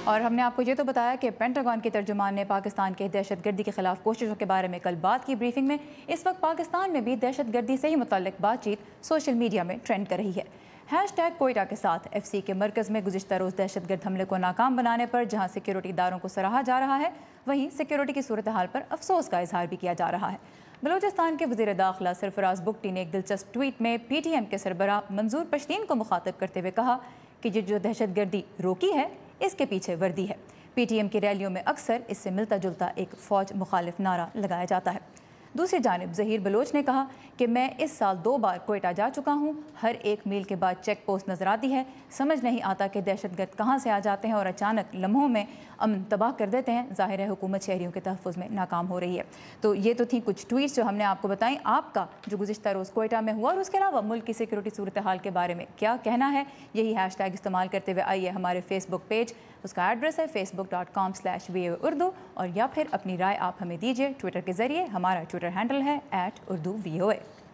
اور ہم نے آپ کو یہ تو بتایا کہ پینٹاگون کے ترجمان نے پاکستان کے دہشت گردی کے خلاف کوششوں کے بارے میں کل بات کی بریفنگ میں۔ اس وقت پاکستان میں بھی دہشت گردی سے ہی متعلق بات چیت سوشل میڈیا میں ٹرینڈ کر رہی ہے۔ ہیش ٹیگ کوئٹہ کے ساتھ ایف سی کے مرکز میں گزشتہ روز دہشت گرد حملے کو ناکام بنانے پر جہاں سیکیورٹی اداروں کو سراہا جا رہا ہے، وہیں سیکیورٹی کی صورتحال پر افسوس کا اظہار بھی کیا جا رہا ہے۔ بلوچستان کے وزیر داخلہ سرفراز بگٹی نے ایک دلچسپ ٹویٹ میں پی ٹی ایم کے سربراہ منظور پشتین کو مخاطب کرتے ہوئے کہا کہ یہ جو دہشت گردی روکی ہے اس کے پیچھے وردی ہے۔ پی ٹی ایم کی ریلیوں میں اکثر اس سے ملتا جلتا ایک فوج مخالف نعرہ لگایا جاتا ہے۔ دوسری جانب ظہیر بلوچ نے کہا کہ میں اس سال 2 بار کوئٹہ جا چکا ہوں، ہر ایک میل کے بعد چیک پوسٹ نظر آتی ہے، سمجھ نہیں آتا کہ دہشت گرد کہاں سے آ جاتے ہیں اور اچانک لمحوں میں امن تباہ کر دیتے ہیں۔ ظاہر ہے حکومت شہریوں کے تحفظ میں ناکام ہو رہی ہے۔ تو یہ تو تھیں کچھ ٹویٹس جو ہم نے آپ کو بتائیں۔ آپ کا جو گزشتہ روز کوئٹہ میں ہوا اور اس کے علاوہ ملک کی سیکورٹی صورتحال کے بارے میں کیا کہنا ہے، یہی ہیش ٹیگ استعمال کرتے ہوئے آئیے ہمارے فیس بک پیج، اس کا ایڈریس ہے facebook.com/VOA اور یا پھر اپنی رائے آپ ہمیں دیجیے ٹویٹر کے ذریعے۔ ہمارا ٹویٹر ہینڈل ہے @urduvoa۔